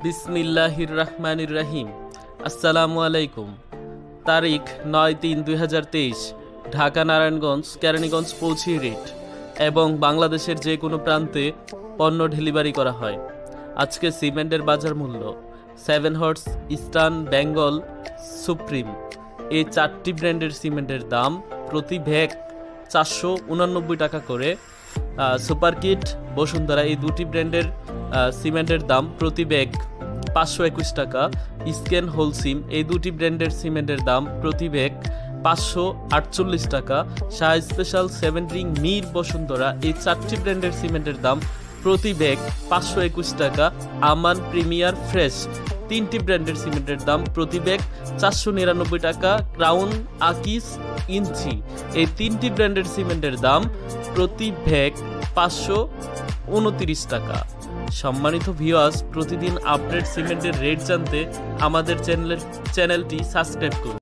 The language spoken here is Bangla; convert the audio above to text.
বিসমিল্লাহির রহমানির রহিম। আসসালামু আলাইকুম। তারিখ 9-3-2023, ঢাকা নারায়ণগঞ্জ কেরানীগঞ্জ পৌঁছে রেট এবং বাংলাদেশের যে কোনো প্রান্তে পণ্য ডেলিভারি করা হয়। আজকে সিমেন্টের বাজার মূল্য 7 হর্স, ইস্টার্ন, বেঙ্গল, সুপ্রিম এই 4টি ব্র্যান্ডের সিমেন্টের দাম প্রতি ব্যাগ 489 টাকা করে। সুপারকিট, বসুন্ধরা এই দুটি ব্র্যান্ডের সিমেন্টের দাম প্রতি ব্যাগ 521 টাকা। স্ক্যান, হোলসিম এই দুটি ব্র্যান্ডের সিমেন্টের দাম প্রতি ব্যাগ 548 টাকা। শাহ স্পেশাল, 7 রিং, মির, বসুন্ধরা এই 4টি ব্র্যান্ডের সিমেন্টের দাম প্রতি ব্যাগ 521 টাকা। আমান, প্রিমিয়ার, ফ্রেশ 3টি ব্র্যান্ডের সিমেন্টের দাম প্রতি ব্যাগ 499 টাকা। ক্রাউন, আকিস, ইঞ্চি এই 3টি ব্র্যান্ডের সিমেন্টের দাম প্রতি ব্যাগ 529 টাকা। সম্মানিত ভিউয়ার্স, প্রতিদিন আপডেট সিমেন্টের রেট জানতে আমাদের চ্যানেলটি সাবস্ক্রাইব করুন।